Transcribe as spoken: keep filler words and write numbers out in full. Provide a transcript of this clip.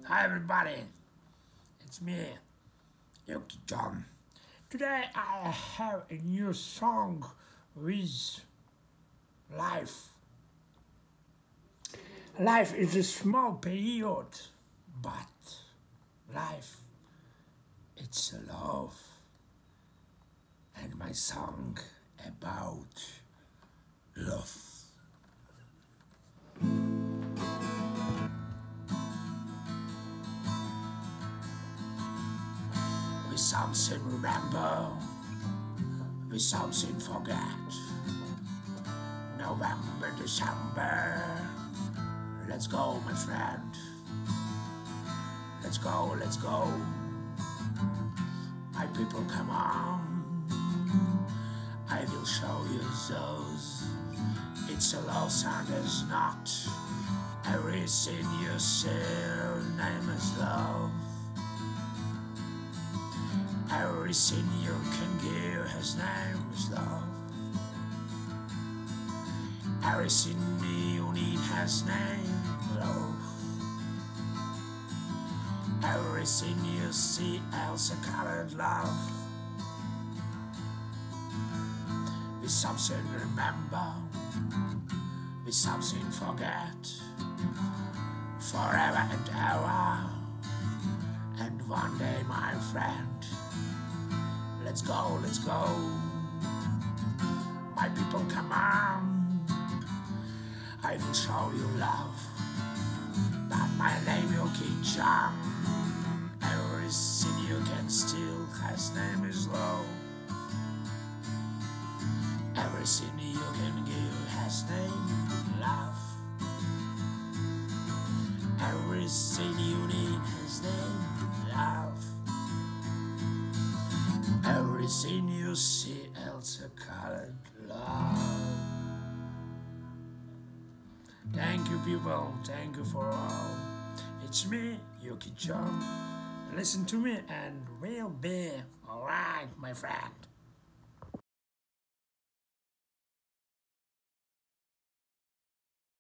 Hi everybody, it's me, Uki John. Today I have a new song with life. Life is a small period, but life, it's a love. And my song about love. We something remember, we something forget. November, December, let's go my friend. Let's go, let's go. My people, come on. I will show you those. It's a love song, it's not everything you say. Name is love. Everything you can give, his name is love. Everything you need, his name love. Everything you see, else a colored love. With something remember, with something forget. Forever and ever, and one day, my friend. Let's go, let's go. My people, come on. I will show you love. But my name Uki John. Everything you can steal, his name is love. Everything you can give, his name love. Everything you need, his name love. Everything you see, else a colored love. Thank you people, thank you for all. It's me, Uki John. Listen to me and we'll be alright, my friend.